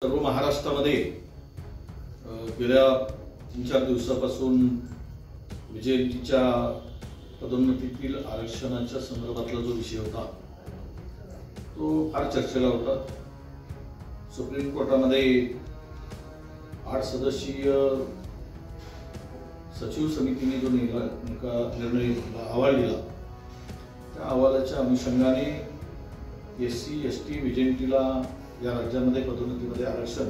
सर्व महाराष्ट्रामध्ये गेल्या 3-4 दिवसापासून विजयंतीच्या पदोन्नतीतील आरक्षणाच्या संदर्भातला जो विषय होता तो फार चर्चेला होता। सुप्रीम कोर्टामध्ये 8 सदस्यीय सचिव समितीने जो निर्णय अहवाल दिला त्या अहवालाच्या अनुषंगाने SC ST विजयंतीला या राज्यामध्ये पदोन्नतीमध्ये आरक्षण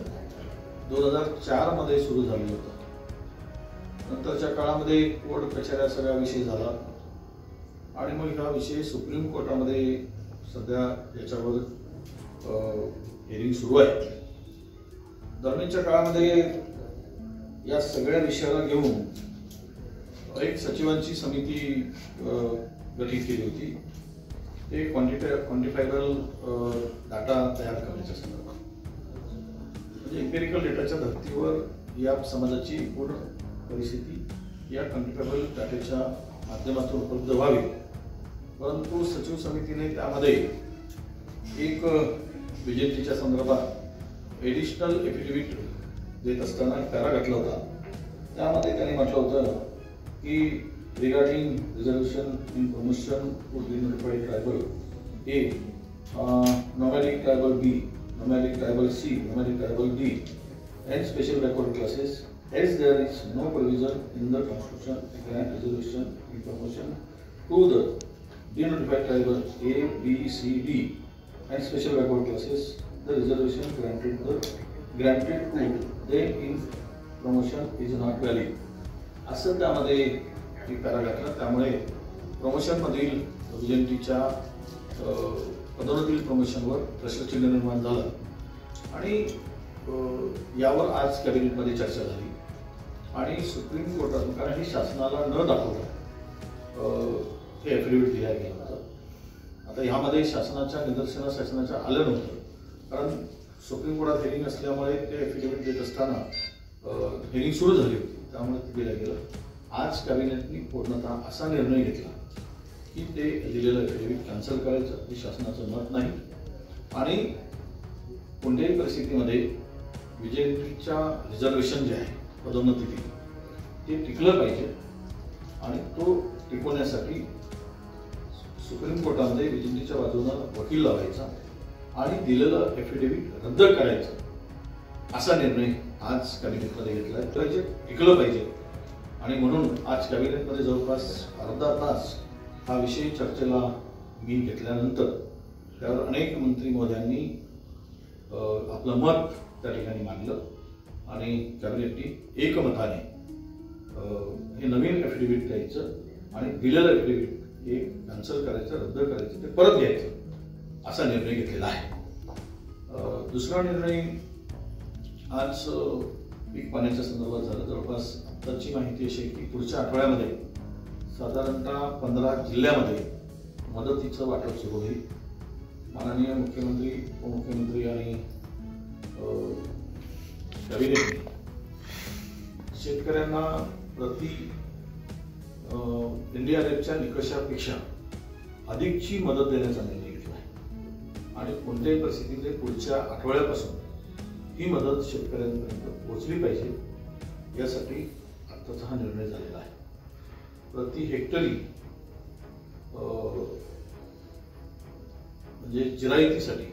2004 मध्ये सुरू झाले होते। नंतरच्या काळामध्ये कोर्ट कचेऱ्या सगळा विषय झाला आणि मग हा विषय सुप्रीम कोर्टामध्ये सध्या याच्यावर हिअरिंग सुरू आहे। दरम्यानच्या काळामध्ये या सगळ्या विषयाला घेऊन एक सचिवांची समिती गठीत केली होती। ते क्वांटिफायबल डाटा तयार करण्याच्या संदर्भात म्हणजे एम्पिरिकल डेटाच्या धर्तीवर या समाजाची पूर्ण परिस्थिती या क्वांटिफायबल डाटाच्या माध्यमातून उपलब्ध व्हावी। परंतु सचिव समितीने त्यामध्ये एक विजयंतीच्या संदर्भात एडिशनल एफिडेविट देत असताना पॅरा घातला होता। त्यामध्ये त्यांनी म्हटलं होतं की regarding reservation in promotion to notified tribal A, nomadic tribal B, nomadic tribal C, nomadic tribal D, and special backward classes, as there is no provision in the Constitution to grant reservation in promotion to the denotified tribal A, B, C, D, and special backward classes, the reservation granted to them in promotion is not valid. असं त्यामध्ये para घातला। त्यामुळे promotion मधील विजयंतीच्या पदोन्नतीतील प्रमोशनवर प्रश्नचिन्ह निर्माण झालं आणि यावर आज कॅबिनेटमध्ये चर्चा झाली आणि सुप्रीम कोर्टात कारण ही शासनाला न दाखवता हे एफिडेविट दिलं गेलं होतं। आता ह्यामध्ये शासनाच्या निदर्शनाच्या आलं नव्हतं कारण सुप्रीम कोर्टात हिअरिंग असल्यामुळे ते एफिडेविट देत असताना हिअरिंग सुरू झाली होती, त्यामुळे ते दिलं गेलं। आज कॅबिनेटने पूर्णतः असा निर्णय घेतला की ते दिलेलं एफिडेविट कॅन्सल करायचं, हे शासनाचं मत नाही आणि कोणत्याही परिस्थितीमध्ये विजयंतीच्या रिझर्वेशन जे आहे पदोन्नती ते टिकलं पाहिजे आणि तो टिकवण्यासाठी सुप्रीम कोर्टामध्ये विजयंतीच्या बाजूनं वकील लावायचा आणि दिलेलं एफिडेविट रद्द करायचं असा निर्णय आज कॅबिनेटमध्ये घेतला पाहिजे, टिकलं पाहिजे। आणि म्हणून आज कॅबिनेटमध्ये जवळपास अर्धा तास हा विषय चर्चेला मी घेतल्यानंतर त्यावर अनेक मंत्री महोदयांनी आपलं मत त्या ठिकाणी मांडलं आणि कॅबिनेटने एकमताने हे नवीन एफिडेविट द्यायचं आणि दिलेलं एफिडेविट हे कॅन्सल करायचं, रद्द करायचं, ते परत घ्यायचं असा निर्णय घेतलेला आहे। दुसरा निर्णय आज पीक पाण्याच्या संदर्भात झालं। जवळपास आताची माहिती अशी की पुढच्या आठवड्यामध्ये साधारणतः 15 जिल्ह्यामध्ये मदतीचं वाटप सुरू होईल। माननीय मुख्यमंत्री, उपमुख्यमंत्री आणि कॅबिनेटने शेतकऱ्यांना प्रति NDRFच्या निकषापेक्षा अधिकची मदत देण्याचा निर्णय घेतला आहे आणि कोणत्याही परिस्थितीमध्ये पुढच्या आठवड्यापासून ही मदत शेतकऱ्यांपर्यंत पोहोचली पाहिजे यासाठी आत्ताचा हा निर्णय झालेला आहे। प्रति हेक्टरी म्हणजे जिरायतीसाठी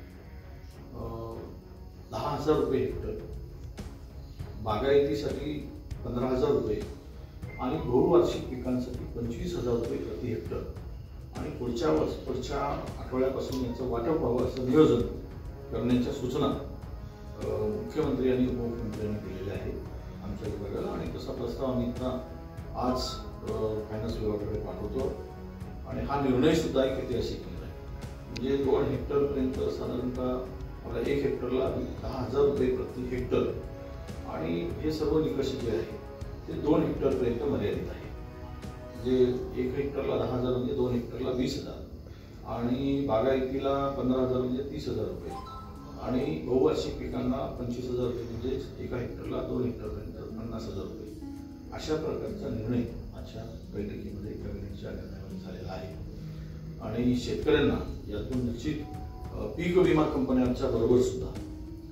10,000 रुपये हेक्टर, बागायतीसाठी 15,000 रुपये आणि बहुवार्षिक पिकांसाठी 25,000 रुपये प्रति हेक्टर आणि पुढच्या आठवड्यापासून याचं वाटप व्हावं असं नियोजन करण्याच्या सूचना मुख्यमंत्री आणि उपमुख्यमंत्र्यांनी दिलेले आहे आमच्या विभागाला आणि तसा प्रस्ताव आम्ही आज फायनान्स विभागाकडे पाठवतो आणि हा निर्णय सुद्धा एक ऐतिहासिक निर्णय म्हणजे 2 हेक्टरपर्यंत साधारणतः आपल्या 1 हेक्टरला 10,000 रुपये प्रति हेक्टर आणि हे सर्व निकष जे आहे ते 2 हेक्टरपर्यंत मर्यादित आहे। म्हणजे 1 हेक्टरला 10,000 म्हणजे 2 हेक्टरला 20,000 आणि बागायतीला 15,000 म्हणजे 30,000 रुपये आणि बहुवार्षिक पिकांना 25,000 रुपये म्हणजे 1 हेक्टरला 2 हेक्टरपर्यंत 50,000 रुपये अशा प्रकारचा निर्णय आजच्या बैठकीमध्ये कॅबिनेटच्या निर्णयामध्ये झालेला आहे आणि शेतकऱ्यांना यातून निश्चित पीक विमा कंपन्यांच्या बरोबर सुद्धा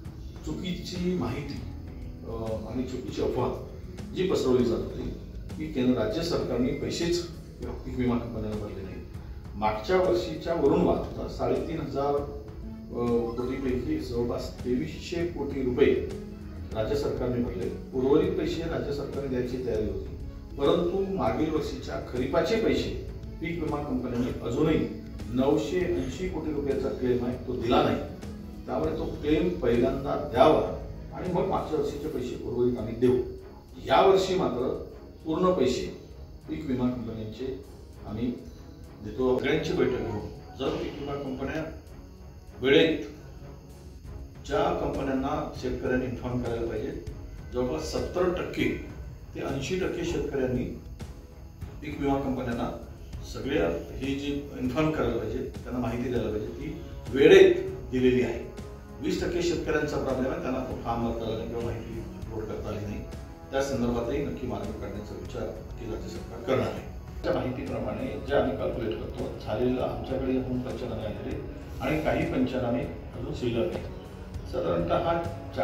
चुकीची माहिती आणि चुकीची अफवा जी पसरवली जात होती की केंद्र राज्य सरकारने पैसेच पीक विमा कंपन्यांना भरले नाही. मागच्या वर्षीच्या वरून वाद होता. 3,500 कोटीपैकी जवळपास 2300 कोटी रुपये राज्य सरकारने भरले. उर्वरित पैसे राज्य सरकारने द्यायची तयारी होती, परंतु मागील वर्षीच्या खरीपाचे पैसे पीक विमा कंपन्यांनी अजूनही 980 कोटी रुपयाचा क्लेम आहे तो दिला नाही. त्यामुळे तो क्लेम पहिल्यांदा द्यावा आणि मग मागच्या वर्षीचे पैसे उर्वरित आम्ही देऊ. या वर्षी मात्र पूर्ण पैसे पीक विमा कंपन्यांचे आम्ही देतो. सगळ्यांची बैठक घेऊन जर पीक विमा कंपन्या वेळेत ज्या कंपन्यांना शेतकऱ्यांनी इन्फॉर्म करायला पाहिजे, जवळपास 70% ते 80% शेतकऱ्यांनी पीक विमा कंपन्यांना सगळ्या ही जी इन्फॉर्म करायला पाहिजे, त्यांना माहिती द्यायला पाहिजे, ती वेळेत दिलेली आहे. 20% शेतकऱ्यांचा प्रॉब्लेम आहे, त्यांना तो फॉर्म भरता आला नाही किंवा माहिती लोड करता आली नाही. त्या संदर्भातही नक्की मार्ग काढण्याचा विचार की राज्य सरकार करणार आहे. त्या माहितीप्रमाणे जे आम्ही कॅल्क्युलेट करतो झालेलं आमच्याकडे होऊन पंचनामे आलेले आणि काही पंचनामे अजून शिल्लक आहेत. साधारणतः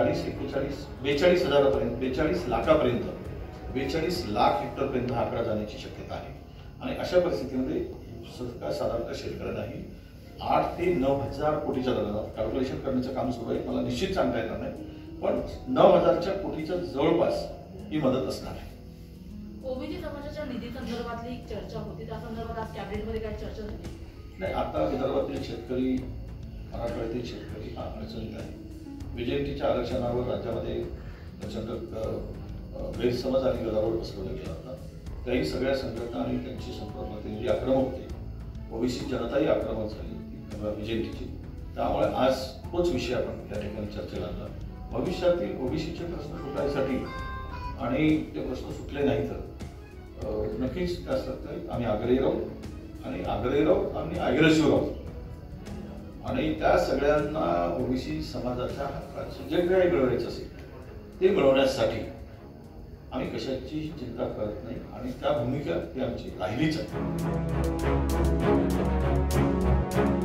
42 हजारापर्यंत 42 लाखापर्यंत 42 लाख हेक्टरपर्यंत हा आकडा जाण्याची शक्यता आहे. आणि अशा परिस्थितीमध्ये साधारणतः शेतकऱ्यांनाही 8 ते 9 हजार कोटीच्या दरम्यान कॅल्क्युलेशन करण्याचं काम सुरू आहे. मला निश्चित सांगता येणार नाही, पण 9,000 कोटीच्या जवळपास ही मदत असणार आहे. ओबीसी समाजाच्या निधी संदर्भातली चर्चा होती, त्या संदर्भात आज कॅबिनेटमध्ये काय चर्चा झाली? नाही, आता विदर्भातील शेतकरी, मराठवाड्यातील शेतकरी हा अडचणीत आहे. व्हीजेटीच्या आरक्षणावर राज्यामध्ये प्रचंड गैरसमज आणि गदारोळ पसरवला गेला होता. त्याही सगळ्या संघटना आणि त्यांची संपर्कातील आक्रमक होते. ओबीसी जनताही आक्रमक झाली व्हीजेटीची. त्यामुळे आज तोच विषय आपण त्या ठिकाणी चर्चेला आणला. भविष्यातील ओबीसीचे प्रश्न सुटायसाठी आणि ते प्रश्न सुटले नाही तर नक्कीच त्यासाठी आम्ही आग्रही राहू आणि अग्रेसिव्ह राहू. आणि त्या सगळ्यांना ओबीसी समाजाच्या हक्काचे जे काही मिळवायचं असेल ते मिळवण्यासाठी आम्ही कशाची चिंता करत नाही आणि त्या भूमिका ती आमची राहिलीच आहे.